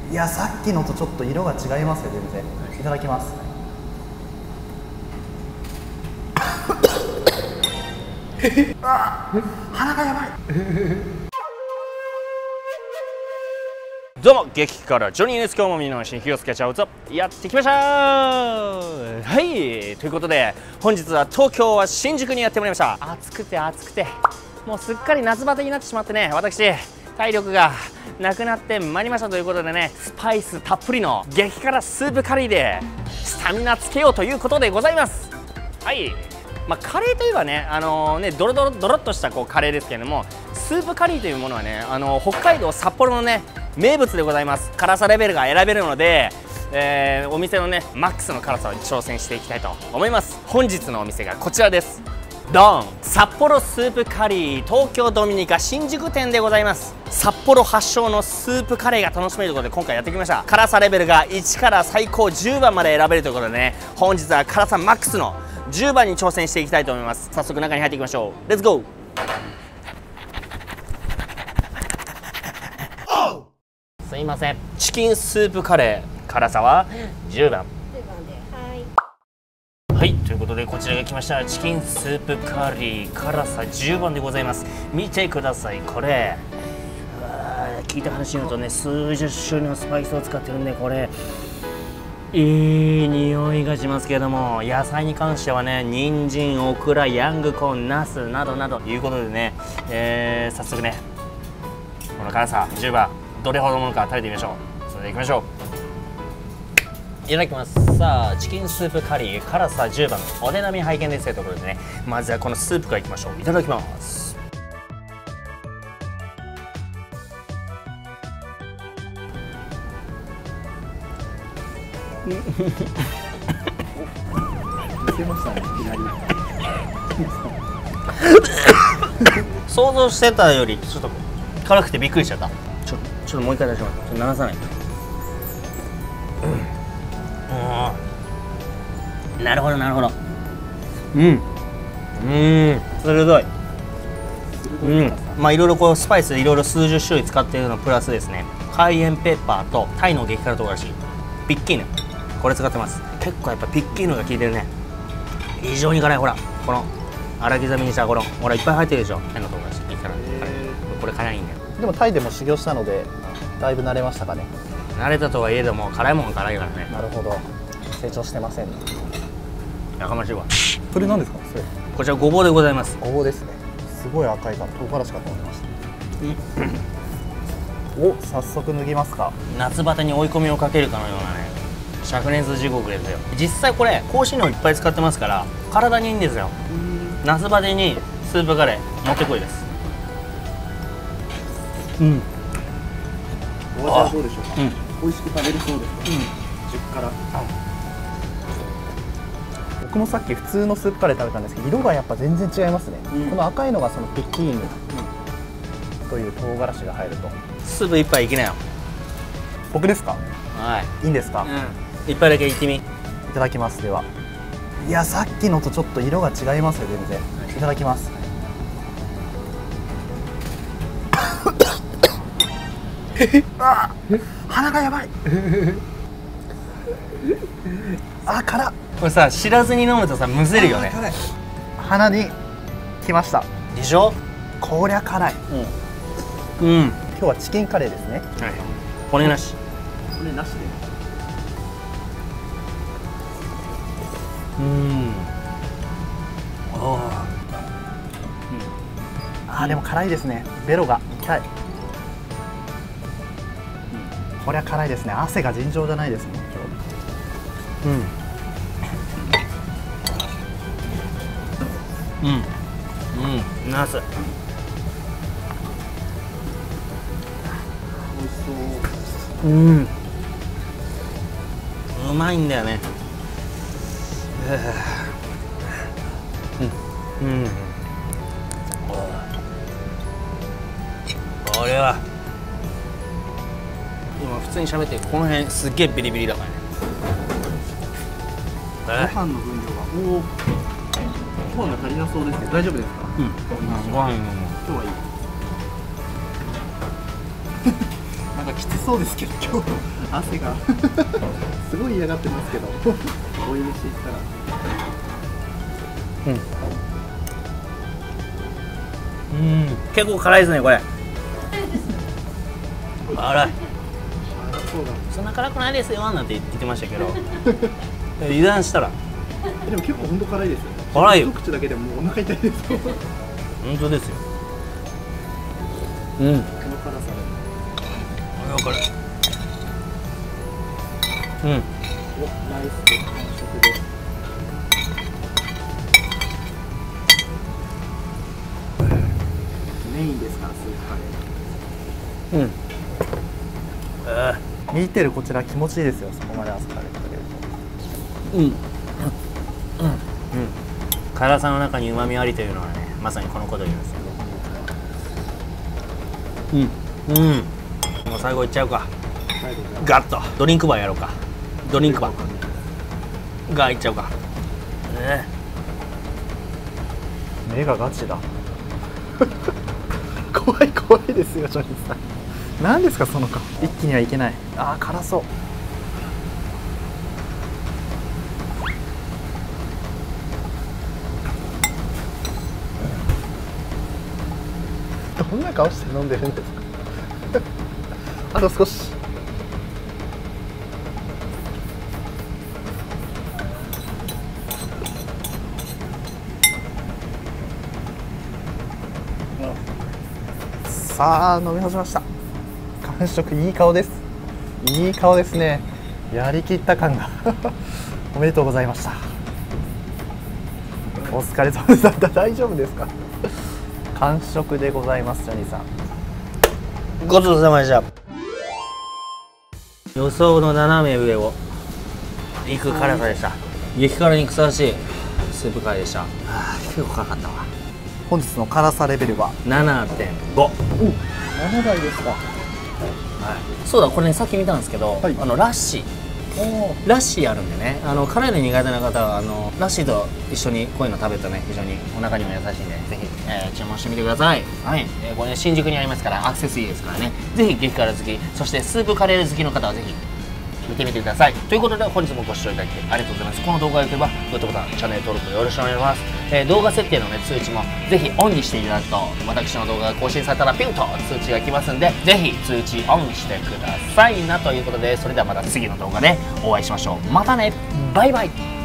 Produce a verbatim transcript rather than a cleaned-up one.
いや、さっきのとちょっと色が違いますよ、全然。いただきます。あ、鼻がやばい。 どうも、激辛ジョニーです。今日もみんなの新火をつけちゃうぞやってきました。はい、ということで本日は東京は新宿にやってまいりました。暑くて暑くてもうすっかり夏バテになってしまってね、私体力がなくなってまいりましたということでね、スパイスたっぷりの激辛スープカリーでスタミナつけようということでございます。はい、まあ、カレーといえばね、あのー、ねドロドロドロっとしたこうカレーですけれども、スープカリーというものはね、あのー、北海道札幌のね名物でございます。辛さレベルが選べるので、えー、お店のねマックスの辛さを挑戦していきたいと思います。本日のお店がこちらです。ドン、札幌スープカリー東京ドミニカ新宿店でございます。札幌発祥のスープカレーが楽しめるということで今回やってきました。辛さレベルがいちから最高じゅうばんまで選べるということでね、本日は辛さマックスのじゅうばんに挑戦していきたいと思います。早速中に入っていきましょう。レッツゴー。すいません、チキンスープカレー辛さはじゅうばん。はい、ということでこちらが来ました。チキンスープカリー辛さじゅうばんでございます。見てください、これ聞いた話によるとね、数十種類のスパイスを使ってるんで、これいい匂いがしますけれども、野菜に関してはね、人参、オクラ、ヤングコーン、ナスなどなどいうことでね、えー、早速ねこの辛さじゅうばんどれほどのものか食べてみましょう。それではいきましょう。いただきます。さあ、チキンスープカリー辛さじゅうばんお手並み拝見ですというところでね、まずはこのスープからいきましょう。いただきます。 見せましたね、いきなり。 想像してたよりちょっと辛くてびっくりしちゃった。ちょちょっともう一回出します。ちょっと流さないと。うん、なるほどなるほど。うんうん鋭い。うん、まあいろいろこうスパイスいろいろ数十種類使っているのプラスですね、カイエンペッパーとタイの激辛唐辛子ピッキーヌ、これ使ってます。結構やっぱピッキーヌが効いてるね。非常に辛い。ほらこの粗刻みにしたこのほらいっぱい入ってるでしょ、タイの唐辛子激辛。これ辛いんだよ。 でもタイでも修行したのでだいぶ慣れましたかね。 慣れたとはいえども辛いもん辛いからね。 なるほど、成長してませんね。 やかましいわ。 それ何ですか？それこちらごぼうでございます。 ごぼうですね。すごい赤いが唐辛子かと思いました。お、早速脱ぎますか。 夏バテに追い込みをかけるかのようなね灼熱地獄ですよ。実際これ香辛料いっぱい使ってますから体にいいんですよ。夏バテにスープカレーもってこいです。うん、 お味はどうでしょうか。うん、美味しく食べれそうですか。うん、熟辛。僕もさっき普通のスープカレー食べたんですけど、色がやっぱ全然違いますね。うん、この赤いのがそのピッキーヌという唐辛子が入ると。 スープ一杯いきなよ。 僕ですか。 はい、 いいんですか。 うん、一杯だけいってみ。いただきます。では、いや、さっきのとちょっと色が違いますよ、全然。いただきます。あ、鼻がやばい。あ、辛っ。 これさ、知らずに飲むとさ、むせるよね。 鼻にきました。 でしょ。 こりゃ辛い。 うん。うん、 今日はチキンカレーですね。 はい。骨なし。 骨なしで。 うん。おお。 あー、でも辛いですね。ベロが痛い。これは辛いですね。汗が尋常じゃないですね。 うんうんうん、ナス。美味しそう。うん、うまいんだよね。うん、うん、これは今普通に喋ってるこの辺すっげえビリビリだからね。 ご飯の分量がおお、ご飯が足りなそうですけど大丈夫ですか。 うん、ご飯の今日はいい。なんかかきつそうですけど、今日汗がすごい嫌がってますけど、追い飯いったら。 うん、うん、結構辛いですねこれ。辛い。そんな辛くないですよなんて言ってましたけど油断したら。 でも結構本当辛いですよ。 辛いよ。 一口だけでもうお腹痛いです。 本当ですよ。うん。この辛さで。これは辛い。うん。お、ナイスで完食です。 メインですからスープカレー。うん。ああ、見てるこちら気持ちいいですよ。そこまで朝から食べると。うん。うん。うん。 辛さの中に旨味ありというのはね、まさにこのことを言いますよ。うん。うん。もう最後いっちゃうか。ガッとドリンクバーやろうか。ドリンクバーがいっちゃうか。ね。 目がガチだ。怖い怖いですよジョニーさん。何ですかその顔。一気にはいけない。ああ辛そう。どんな顔して飲んでるんですか。あと少し。さあ飲み干しました。完食いい顔です。いい顔ですね。やりきった感がおめでとうございました。お疲れ様でした。大丈夫ですか。完食でございます。ジョニーさんごちそうさまでした。予想の斜め上をいく辛さでした。激辛にふさわしいスープカレーでした。はあ、結構辛かったわ。 本日の辛さレベルはななてんご。 お、ななばいですか。はい、 そうだ、これねさっき見たんですけど、はい、あのラッシーラッシーあるんでね、あの辛いの苦手な方はあのラッシーと一緒にこういうの食べるとね非常にお腹にも優しいんで、ぜひ、えー、注文してみてください。はい、えー、これ、ね、新宿にありますからアクセスいいですからね、ぜひ激辛好き、そしてスープカレー好きの方はぜひ見てみてください。ということで本日もご視聴いただきありがとうございます。この動画が良ければグッドボタン、チャンネル登録よろしくお願いします。えー、動画設定の、ね、通知もぜひオンにしていただくと、私の動画が更新されたらピンと通知が来ますんで、ぜひ通知オンしてくださいなということで、それではまた次の動画でお会いしましょう。またね、バイバイ。